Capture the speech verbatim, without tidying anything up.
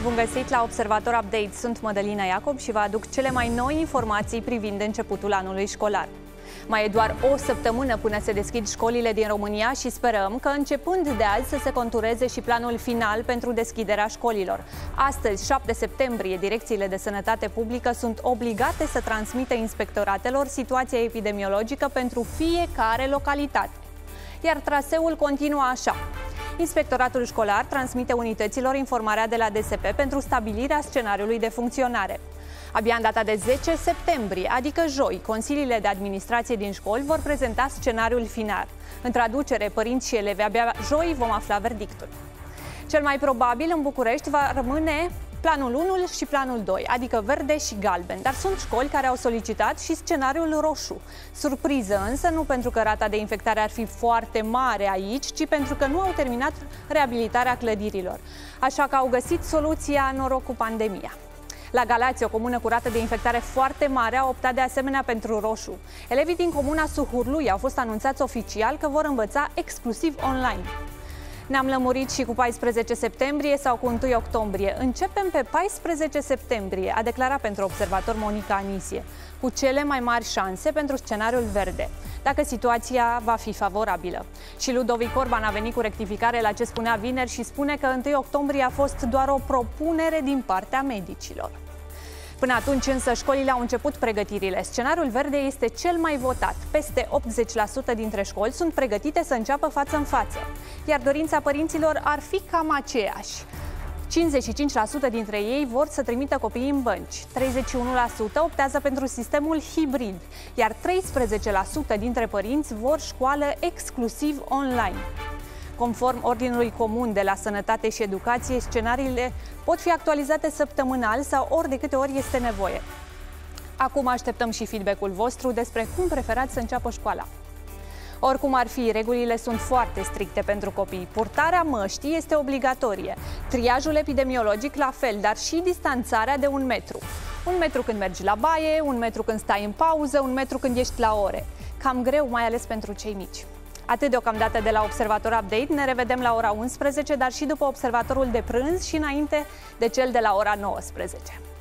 Bun găsit la Observator Update! Sunt Mădălina Iacob și vă aduc cele mai noi informații privind începutul anului școlar. Mai e doar o săptămână până se deschid școlile din România și sperăm că începând de azi să se contureze și planul final pentru deschiderea școlilor. Astăzi, șapte septembrie, direcțiile de sănătate publică sunt obligate să transmită inspectoratelor situația epidemiologică pentru fiecare localitate. Iar traseul continuă așa. Inspectoratul școlar transmite unităților informarea de la D S P pentru stabilirea scenariului de funcționare. Abia în data de zece septembrie, adică joi, consiliile de administrație din școli vor prezenta scenariul final. În traducere, părinți și elevi, abia joi vom afla verdictul. Cel mai probabil în București va rămâne planul unu și planul doi, adică verde și galben, dar sunt școli care au solicitat și scenariul roșu. Surpriză însă, nu pentru că rata de infectare ar fi foarte mare aici, ci pentru că nu au terminat reabilitarea clădirilor. Așa că au găsit soluția noroc cu pandemia. La Galați, o comună cu rată de infectare foarte mare, a optat de asemenea pentru roșu. Elevii din comuna Suhurlui au fost anunțați oficial că vor învăța exclusiv online. Ne-am lămurit și cu paisprezece septembrie sau cu întâi octombrie. Începem pe paisprezece septembrie, a declarat pentru Observator Monica Anisie, cu cele mai mari șanse pentru scenariul verde, dacă situația va fi favorabilă. Și Ludovic Orban a venit cu rectificare la ce spunea vineri și spune că întâi octombrie a fost doar o propunere din partea medicilor. Până atunci însă școlile au început pregătirile. Scenariul verde este cel mai votat. Peste optzeci la sută dintre școli sunt pregătite să înceapă față în față. Iar dorința părinților ar fi cam aceeași. cincizeci și cinci la sută dintre ei vor să trimită copiii în bănci, treizeci și unu la sută optează pentru sistemul hibrid, iar treisprezece la sută dintre părinți vor școală exclusiv online. Conform Ordinului Comun de la Sănătate și Educație, scenariile pot fi actualizate săptămânal sau ori de câte ori este nevoie. Acum așteptăm și feedback-ul vostru despre cum preferați să înceapă școala. Oricum ar fi, regulile sunt foarte stricte pentru copii. Purtarea măștii este obligatorie, triajul epidemiologic la fel, dar și distanțarea de un metru. Un metru când mergi la baie, un metru când stai în pauză, un metru când ești la ore. Cam greu, mai ales pentru cei mici. Atât deocamdată de la Observator Update, ne revedem la ora unsprezece, dar și după observatorul de prânz și înainte de cel de la ora nouăsprezece.